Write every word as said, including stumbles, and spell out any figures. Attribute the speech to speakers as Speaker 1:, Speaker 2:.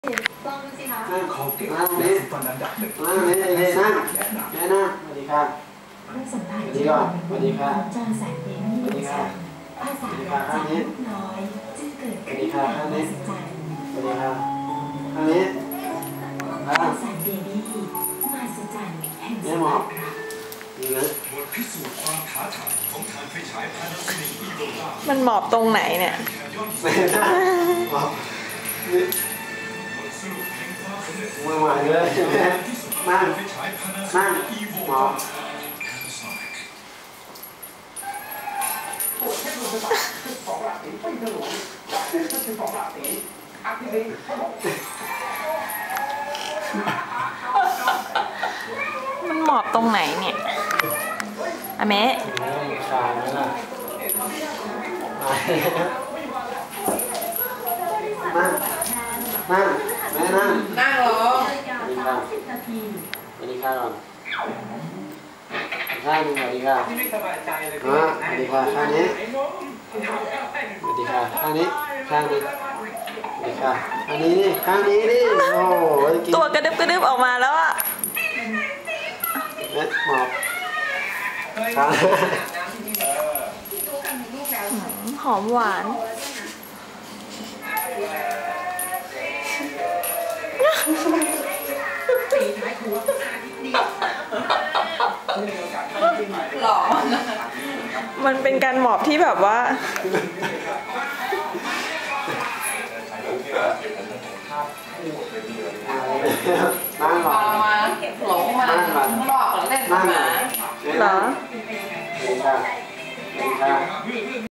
Speaker 1: ลองดูสิคะ
Speaker 2: นั่งขอเก็บนี่ตอนนั้นดับหนึ่งนั่งนี่นี่นั่งแนะนำแนะนำสวัสดีครับสวัสดีก่อนสวัสดีครับ
Speaker 1: จอแสงเด่นสวัสดีครับภาษาจากลูกน้อยจึงเกิดขึ้นจากความมหัศจรรย์
Speaker 2: สวัสดีครับอันนี้
Speaker 1: ภาษาเดบี้มหัศจรรย์แห่งสวรรค์
Speaker 2: นี่นะ
Speaker 3: บทพิสูจน์ความท้าทายของทางไฟฉายพานาโซนิกอีโวล่า
Speaker 4: มันหมอบตรงไหนเนี่ย
Speaker 2: ไม่ได้หมอบนี่มือใหม่เลยใช่ไหมนั่งนั่งหมอบ
Speaker 4: มันหมอบตรงไหนเนี่ยอะเมะ
Speaker 2: ขาดแล้วนั่งนั่งแม่นั่ง
Speaker 4: นั่งลง
Speaker 2: สวัสดีค่ะสวัสดีค่ะก่อนข้างนึงสวัสดีค่ะอ่าสวัสดีค่ะข้างนี้สวัสดีค่ะข้างนี้ข้างนี้สวัสดีค่ะข้างนี้นี่ข้างนี้นี่โอ้ย
Speaker 4: ตัวกระดึบกระดึบออกมาแล้วอะ
Speaker 2: เอ๊ะหมอบข้าง
Speaker 4: หอมหวานหรอมันเป็นการหมอบที่แบบว่า
Speaker 2: นั่งหรอ
Speaker 4: มาหลงมาบอกเล่นมา
Speaker 2: เหรอ
Speaker 4: เหรอ